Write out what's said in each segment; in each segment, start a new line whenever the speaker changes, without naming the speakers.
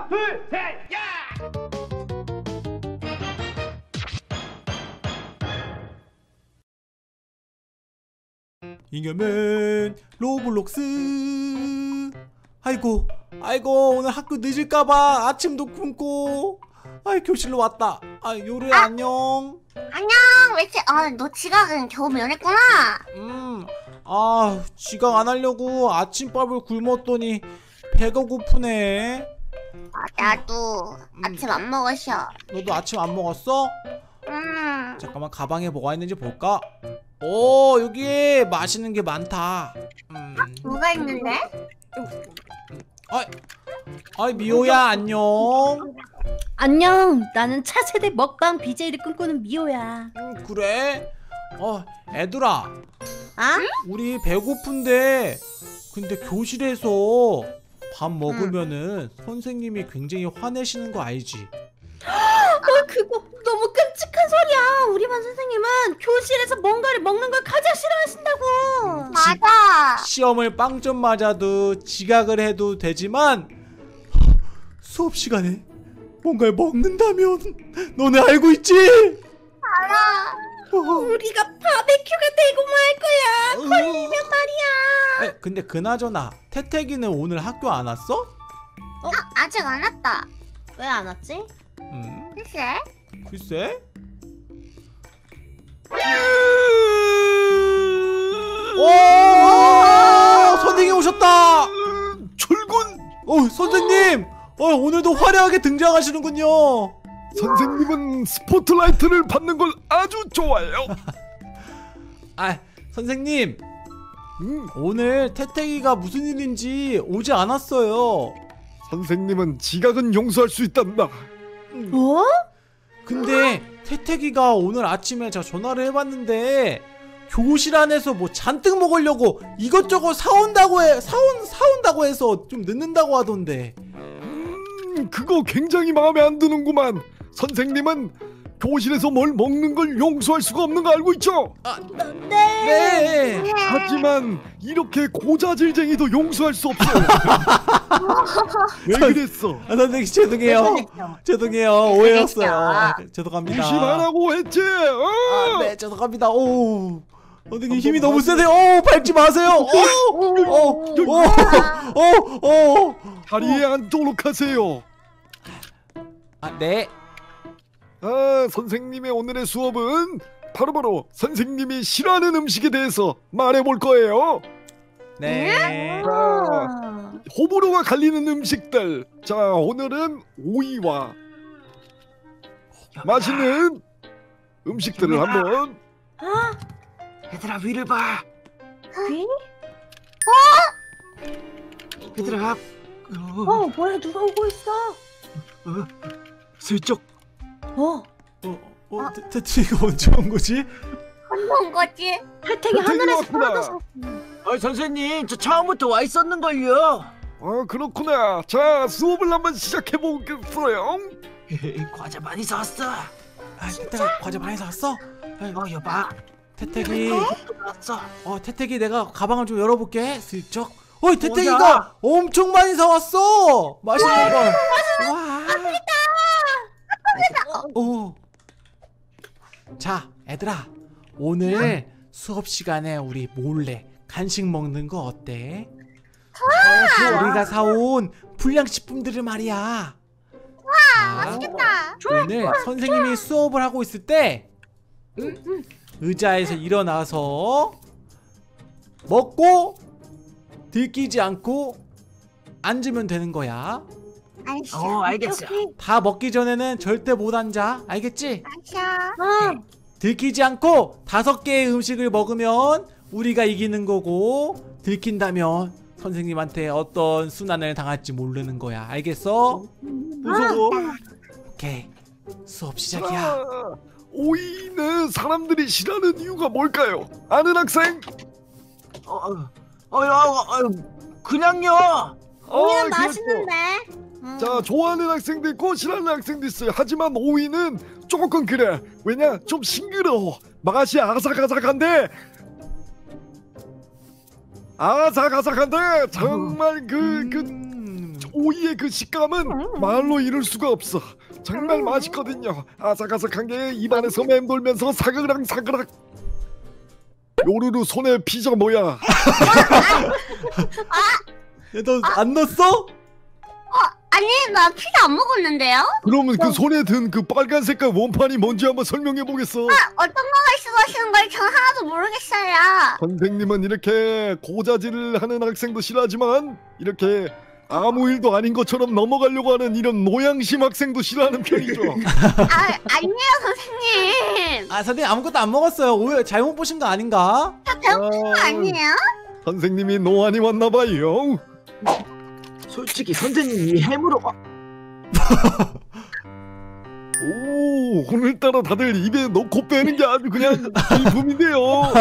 하나, 둘, 셋, 야!
잉여맨 로블록스. 아이고 오늘 학교 늦을까봐 아침도 굶고 교실로 왔다. 요루야 안녕.
안녕. 너 지각은 겨우 면했구나.
지각 안 하려고 아침밥을 굶었더니 배가 고프네.
나도 아침 안 먹었어.
너도 아침 안 먹었어?
음.
잠깐만 가방에 뭐가 있는지 볼까? 오, 여기 맛있는 게 많다.
뭐가 있는데?
미호야 안녕.
안녕. 나는 차세대 먹방 BJ를 꿈꾸는 미호야.
그래? 애들아, 우리 배고픈데 근데 교실에서 밥 먹으면은 선생님이 굉장히 화내시는 거 알지?
그거 너무 끔찍한 소리야. 우리 반 선생님은 교실에서 뭔가를 먹는 걸 가장 싫어하신다고.
맞아.
시험을 빵점 맞아도 지각을 해도 되지만 수업 시간에 뭔가를 먹는다면 너네 알고 있지?
알아.
우리가 바베큐가 되고 말 거야. 걸리면 말이야.
근데 그나저나 태태기는 오늘 학교 안 왔어?
아직 안 왔다.
왜 안 왔지?
글쎄.
오! 선생님 오셨다.
출근.
선생님. 오늘도 화려하게 등장하시는군요.
선생님은 스포트라이트를 받는 걸 아주 좋아해요.
선생님. 오늘 태태기가 무슨 일인지 오지 않았어요.
선생님은 지각은 용서할 수 있단다.
뭐?
근데 태태기가 오늘 아침에 제가 전화를 해봤는데 교실 안에서 뭐 잔뜩 먹으려고 이것저것 사온다고 해서 좀 늦는다고 하던데.
그거 굉장히 마음에 안 드는구만. 선생님은 교실에서 뭘 먹는 걸 용서할 수가 없는 거 알고 있죠?
네.
하지만 이렇게 고자질쟁이도 용서할 수 없어요. 왜 그랬어?
선생님 죄송해요. 오해였어요. 죄송합니다.
무시 안 하고 했지?
네, 죄송합니다. 오, 선생님 힘이 너무 세세요. 밟지 마세요.
다리에 앉도록 하세요.
네.
선생님의 오늘의 수업은 바로 선생님이 싫어하는 음식에 대해서 말해볼 거예요.
네.
호불호가 갈리는 음식들. 자, 오늘은 오이와 맛있는 음식들을 한번.
얘들아 위를 봐.
위?
얘들아.
뭐야, 누가 오고 있어?
슬쩍.
태태기가 언제 온 거지?
온 거지?
태택이 하늘에서
왔구나.
떨어져서.
선생님 저 처음부터 와 있었는걸요.
그렇구나. 자, 수업을 한번 시작해 보겠어요.
과자 많이 사왔어.
태태가 과자 많이 사왔어?
여봐.
태태기.
왔어.
태태기 내가 가방을 좀 열어볼게. 슬쩍. 태태기가 엄청 많이 사왔어. 맛있는 거. 와. 자, 애들아, 오늘 수업 시간에 우리 몰래 간식 먹는 거 어때? 우리가 사온 불량식품들을 말이야.
맛있겠다.
오늘 선생님이 수업을 하고 있을 때 의자에서 일어나서 먹고 들키지 않고 앉으면 되는 거야.
알겠어.
다 먹기 전에는 절대 못 앉아. 알겠지?
알았어.
들키지 않고 5개의 음식을 먹으면 우리가 이기는 거고, 들킨다면 선생님한테 어떤 순환을 당할지 모르는 거야. 알겠어?
무서워.
오케이, 수업 시작이야.
오이는 사람들이 싫어하는 이유가 뭘까요? 아는 학생?
그냥요.
오이는
그렇죠.
맛있는데.
자, 좋아하는 학생도 있고 싫어하는 학생도 있어요. 하지만 오이는 조금 그래. 왜냐? 좀 싱그러워. 맛이 아삭아삭한데 정말 오이의 그 식감은 말로 이룰 수가 없어. 정말 맛있거든요. 아삭아삭한 게 입안에서 맴돌면서 사그락 사그락. 요루루 손에 피자 뭐야?
너 안 넣었어?
아니 나 피자 안 먹었는데요?
그러면 그 손에 든 그 빨간 색깔 원판이 뭔지 한번 설명해 보겠어.
어떤 거가 있어 하시는 걸 전 하나도 모르겠어요.
선생님은 이렇게 고자질을 하는 학생도 싫어하지만 이렇게 아무 일도 아닌 것처럼 넘어가려고 하는 이런 노양심 학생도 싫어하는 편이죠.
아니에요 선생님.
선생님 아무것도 안 먹었어요. 오히려 잘못 보신 거 아닌가?
저 배고픈 거 아니에요?
선생님이 노안이 왔나봐요.
솔직히 선생님이 해물어.
오, 오늘따라 다들 입에 넣고 빼는 게 아주 그냥 일품인데요.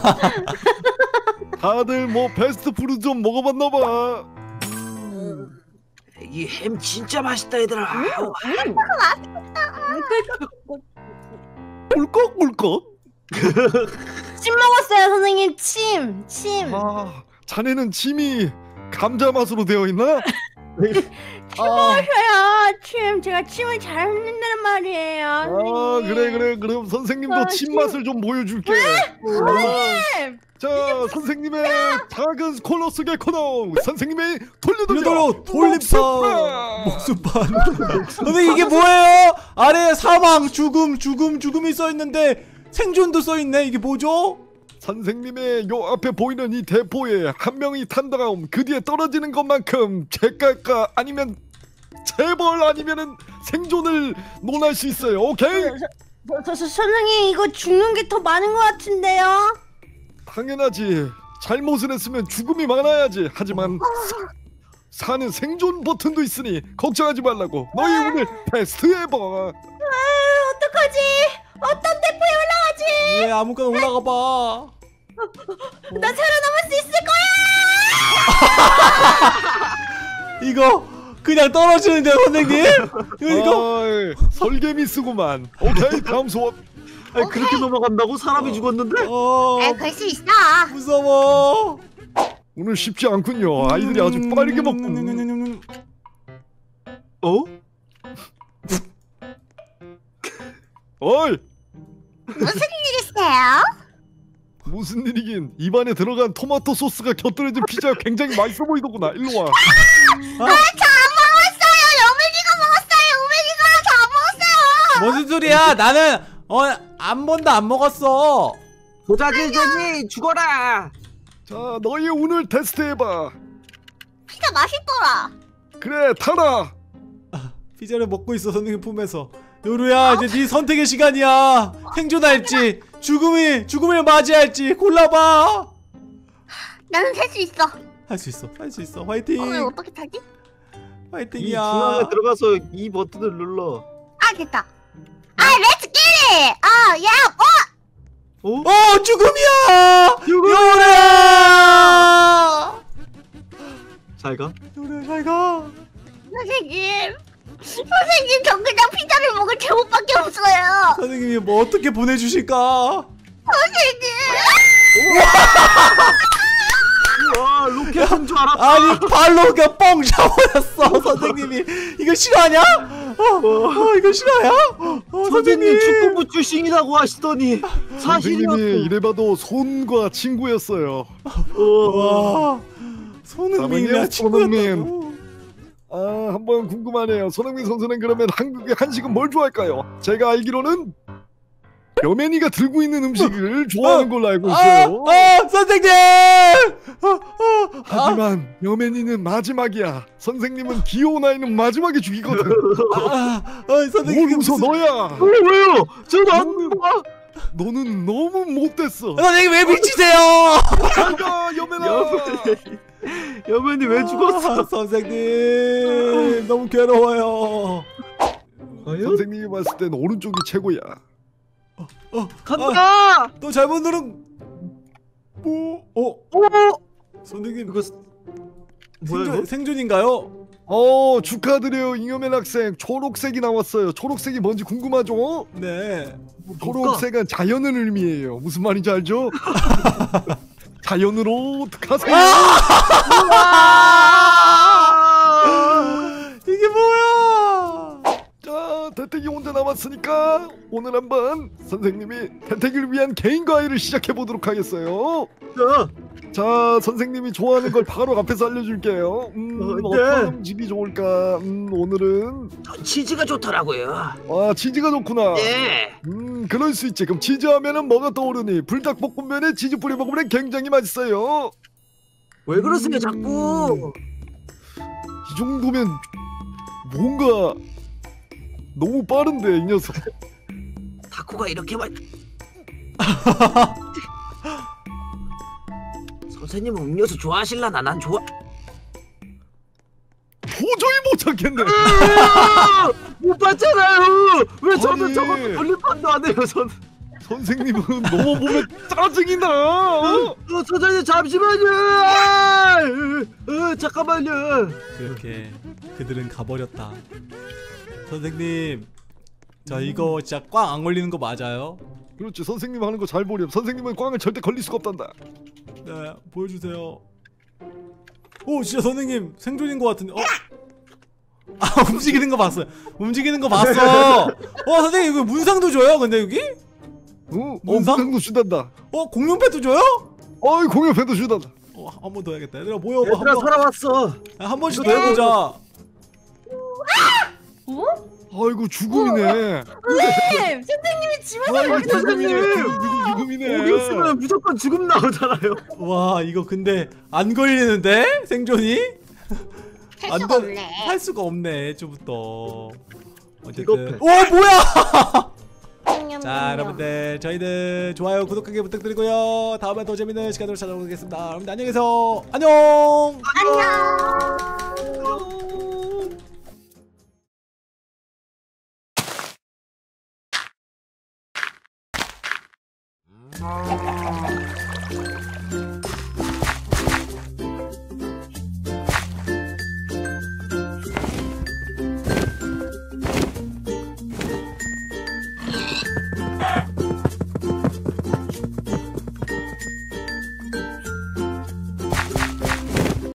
다들 뭐 패스트푸드 좀 먹어봤나봐.
이 햄 진짜 맛있다 얘들아.
꿀꺽꿀꺽.
침 먹었어요 선생님. 침.
아, 자네는 침이 감자 맛으로 되어 있나?
먹어요. 침. 제가 침을 잘 흘린다는 말이에요.
아, 그래. 그럼 선생님도 침 맛을 좀 보여줄게.
선생님.
자, 선생님의 작은 코너 속의 코너. 선생님의 돌려돌려
돌림판 목숨판. 선생님 이게 뭐예요? 아래에 사망, 죽음이 써 있는데 생존도 써 있네. 이게 뭐죠?
선생님의 요 앞에 보이는 이 대포에 한 명이 탄 다음 그 뒤에 떨어지는 것만큼 제깔까 아니면 재벌 아니면은 생존을 논할 수 있어요. 오케이?
선생님 이거 죽는 게 더 많은 것 같은데요?
당연하지. 잘못을 했으면 죽음이 많아야지. 하지만 사는 생존 버튼도 있으니 걱정하지 말라고. 너희 오늘 테스트해봐.
어떡하지? 어떤 대포에 올라가지?
예, 아무거나 올라가 봐.
나 살아남을 수 있을 거야!
이거 그냥 떨어지는데 선생님? 이거
아이, 설계미 쓰구만. 오케이, 다음 수업.
아니, 그렇게 넘어간다고 사람이 죽었는데?
그럴 수 있어.
무서워.
오늘 쉽지 않군요. 아이들이 아주 빠르게 먹고.
어?
어이,
무슨 일 있어요?
무슨 일이긴. 입안에 들어간 토마토 소스가 곁들여진 피자가 굉장히 맛있어 보이더구나. 일로 와.
저 안 먹었어요. 여민이가 먹었어요. 우민이가 저 안 먹었어요.
무슨 소리야? 나는 한 번도 안 먹었어.
고자질쟁이 죽어라.
자, 너희 오늘 테스트해봐.
피자 맛있더라.
그래, 타라.
피자를 먹고 있어 선생님 품에서. 요루야 이제 네 선택의 시간이야. 생존할지 죽음을 맞이할지 골라봐.
나는 살 수 있어.
할 수 있어. 화이팅.
어떻게 타지?
이
화이팅이야.
중앙에 들어가서 이 버튼을 눌러.
됐다. 렛츠 기릿.
죽음이야. 요루야.
잘 가.
요루야 잘 가.
선생님 저 그냥 피자를 먹을 제목밖에 없어요.
선생님이 뭐 어떻게 보내주실까?
선생님.
와, 로켓인 줄 알았다.
아니 발로 그냥 뻥 차버렸어. 선생님이 이거 싫어하냐? 이거 싫어요?
선생님 축구부 출신이라고 하시더니
선생님이
사실이었어.
이래봐도 손과 친구였어요.
와 손흥민이랑
사랑해요,
친구였다고.
한번 궁금하네요. 손흥민 선수는 그러면 한국의 한식은 뭘 좋아할까요? 제가 알기로는 여맨이가 들고 있는 음식을 좋아하는 걸로 알고 있어요.
선생님!
하지만 여맨이는 마지막이야. 선생님은 귀여운 아이는 마지막에 죽이거든.
선생님
뭘 웃어 너야.
왜요? 저도 안 봐.
너는 너무 못됐어.
선생님 왜 미치세요?
잘가 여맨아.
여맨이 왜 죽었어?
선생님 너무 괴로워요.
선생님이 봤을 땐 오른쪽이 최고야.
간다.
또 잘못 누른. 선생님
이거 뭐야 이거?
생존인가요?
축하드려요 잉여맨 학생. 초록색이 나왔어요. 초록색이 뭔지 궁금하죠?
네.
초록색은 자연을 의미해요. 무슨 말인지 알죠? 자연으로 가세요. 태택이 혼자 남았으니까 오늘 한번 선생님이 태택이를 위한 개인 과외를 시작해 보도록 하겠어요. 자, 선생님이 좋아하는 걸 바로 앞에서 알려줄게요. 어떤 음식이 좋을까? 오늘은
치즈가 좋더라고요.
아, 치즈가 좋구나.
네.
그럴 수 있지. 그럼 치즈 하면은 뭐가 떠오르니? 불닭볶음면에 치즈 뿌려 먹으면 굉장히 맛있어요.
왜 그러세요 자꾸?
이 정도면 뭔가 너무 빠른데 이 녀석.
타코가 이렇게 말. 선생님은 음료수 좋아하실라나? 난 좋아.
도저히 못 참겠네.
못 봤잖아요. 왜 저는
아니.
저것도 돌림판도 안 해요.
선생님은 넘어보면 짜증이 나.
선생님 잠시만요. 잠깐만요.
그렇게 그들은 가버렸다. 선생님, 자 이거 진짜 꽝 안 걸리는 거 맞아요?
그렇지. 선생님 하는 거 잘 보렴. 선생님은 꽝을 절대 걸릴 수가 없단다.
네, 보여주세요. 오, 진짜 선생님 생존인 것 같은데. 아, 움직이는 거 봤어요. 움직이는 거 봤어. 선생님 이거 문상도 줘요? 근데 여기? 문상?
문상도 주단다.
공룡패도 줘요?
어이, 공연패도 주단다.
한 번 더 해야겠다. 얘들아 모여.
얘들아 살아왔어.
한 번씩 더 해보자.
어?
아이고, 죽음이네.
선생님! 선생님이 집안에
아이고,
거기
죽음이네.
선생님.
죽음이네.
여기 있으면 무조건 죽음 나오잖아요.
와, 이거 근데 안 걸리는데? 생존이?
할 수가 없네.
할 수가 없네. 애초부터. 어쨌든.
이거
뭐야?
냠냠냠냠.
자, 여러분들 저희는 좋아요, 구독하기 부탁드리고요. 다음에 더 재밌는 시간으로 찾아오겠습니다. 여러분들 안녕히 계세요. 안녕.
안녕.